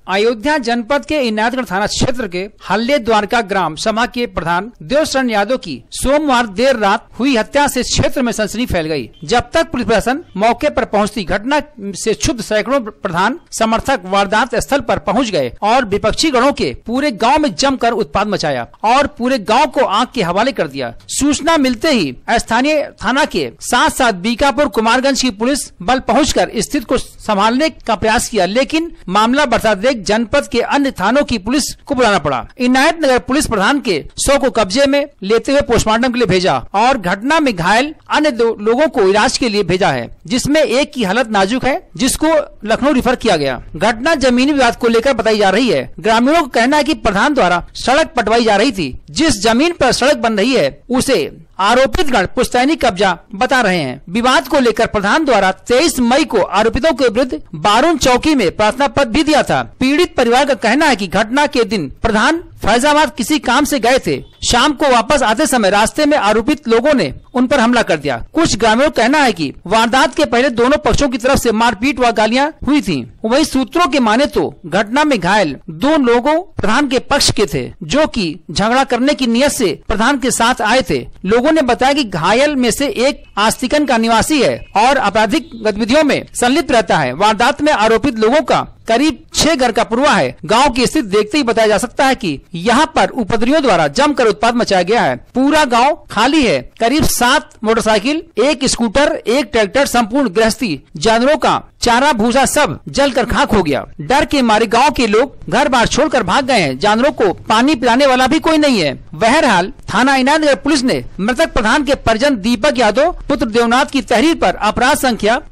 अयोध्या जनपद के इनायतगढ़ थाना क्षेत्र के हल्ले द्वारका ग्राम सभा के प्रधान देवशरण यादव की सोमवार देर रात हुई हत्या से क्षेत्र में सनसनी फैल गई। जब तक पुलिस प्रशासन मौके पर पहुंचती, घटना से क्षुब्ध सैकड़ों प्रधान समर्थक वारदात स्थल पर पहुंच गए और विपक्षी गणों के पूरे गांव में जमकर उत्पात मचाया और पूरे गांव को आग के हवाले कर दिया। सूचना मिलते ही स्थानीय थाना के साथ साथ बीकापुर कुमारगंज की पुलिस बल पहुंचकर स्थिति को संभालने का प्रयास किया, लेकिन मामला बढ़ता देख जनपद के अन्य थानों की पुलिस को बुलाना पड़ा। इनायतनगर पुलिस प्रधान के शव को कब्जे में लेते हुए पोस्टमार्टम के लिए भेजा और घटना में घायल अन्य 2 लोगों को इलाज के लिए भेजा है, जिसमें एक की हालत नाजुक है, जिसको लखनऊ रेफर किया गया। घटना जमीनी विवाद को लेकर बताई जा रही है। ग्रामीणों का कहना है कि प्रधान द्वारा सड़क पटवाई जा रही थी। जिस जमीन पर सड़क बन रही है उसे आरोपित गण पुश्तैनी कब्जा बता रहे हैं। विवाद को लेकर प्रधान द्वारा 23 मई को आरोपितों के विरुद्ध बारून चौकी में प्रार्थना पत्र भी दिया था। पीड़ित परिवार का कहना है कि घटना के दिन प्रधान फैजाबाद किसी काम से गए थे। शाम को वापस आते समय रास्ते में आरोपित लोगों ने उन पर हमला कर दिया। कुछ ग्रामीणों का कहना है कि वारदात के पहले दोनों पक्षों की तरफ से मारपीट व गालियां हुई थीं। वहीं सूत्रों के माने तो घटना में घायल 2 लोगों प्रधान के पक्ष के थे, जो कि झगड़ा करने की नियत से प्रधान के साथ आए थे। लोगों ने बताया कि घायल में से एक आस्तिकन का निवासी है और आपराधिक गतिविधियों में संलिप्त रहता है। वारदात में आरोपित लोगों का करीब 6 घर का पुरवा है। गांव की स्थिति देखते ही बताया जा सकता है कि यहां पर उपद्रवियों द्वारा जमकर उत्पात मचाया गया है। पूरा गांव खाली है। करीब 7 मोटरसाइकिल, 1 स्कूटर, 1 ट्रैक्टर, संपूर्ण गृहस्थी जानवरों का चारा भूसा सब जलकर खाक हो गया। डर के मारे गांव के लोग घर बार छोड़कर भाग गए हैं। जानवरों को पानी पिलाने वाला भी कोई नहीं है। बहरहाल थाना इनायतनगर पुलिस ने मृतक प्रधान के परिजन दीपक यादव पुत्र देवनाथ की तहरीर पर अपराध संख्या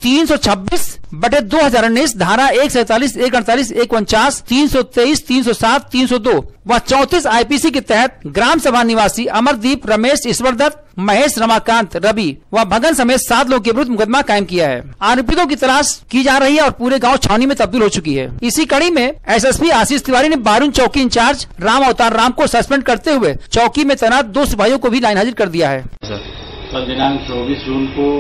326/2019 धारा 147, 148, 149, 323, 307, 302 व 34 आईपीसी के तहत ग्राम सभा निवासी अमरदीप, रमेश, ईश्वरदत्त, महेश, रमाकांत, रवि व भगन समेत 7 लोगों के विरुद्ध मुकदमा कायम किया है। आरोपितों की तलाश की जा रही है और पूरे गांव छावनी में तब्दील हो चुकी है। इसी कड़ी में एसएसपी आशीष तिवारी ने बारून चौकी इंचार्ज राम अवतार राम को सस्पेंड करते हुए चौकी में तैनात 2 सिपाहियों को भी लाइन हाजिर कर दिया है। कल दिनांक 24 जून को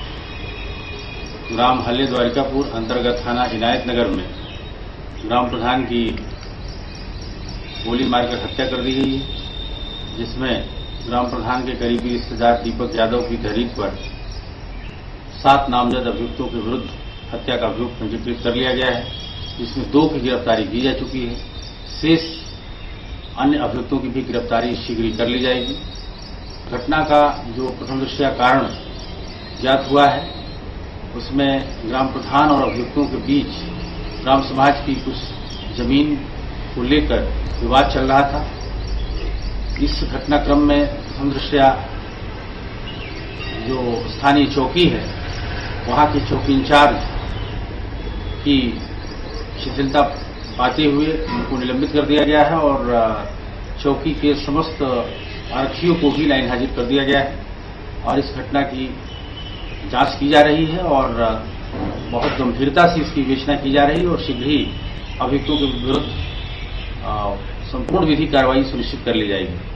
ग्राम हल्ले द्वारिकापुर अंतर्गत थाना इनायतनगर में ग्राम प्रधान की गोली मारकर हत्या कर दी गई, जिसमें ग्राम प्रधान के करीबी रिश्तेदार दीपक यादव की तहरीर पर 7 नामजद अभियुक्तों के विरुद्ध हत्या का अभियोग पंजीकृत कर लिया गया है, जिसमें 2 की गिरफ्तारी की जा चुकी है। शेष अन्य अभियुक्तों की भी गिरफ्तारी शीघ्र ही कर ली जाएगी। घटना का जो प्रथम दृष्टया कारण ज्ञात हुआ है, उसमें ग्राम प्रधान और अभियुक्तों के बीच ग्राम समाज की कुछ जमीन को लेकर विवाद चल रहा था। इस घटनाक्रम में प्रथम दृष्टया जो स्थानीय चौकी है, वहां के चौकी इंचार्ज की शिथिलता पाते हुए उनको निलंबित कर दिया गया है और चौकी के समस्त आरक्षियों को भी लाइन हाजिर कर दिया गया है और इस घटना की जांच की जा रही है और बहुत गंभीरता से इसकी विवेचना की जा रही है और शीघ्र ही अभियुक्तों के विरुद्ध संपूर्ण विधि कार्रवाई सुनिश्चित कर ली जाएगी।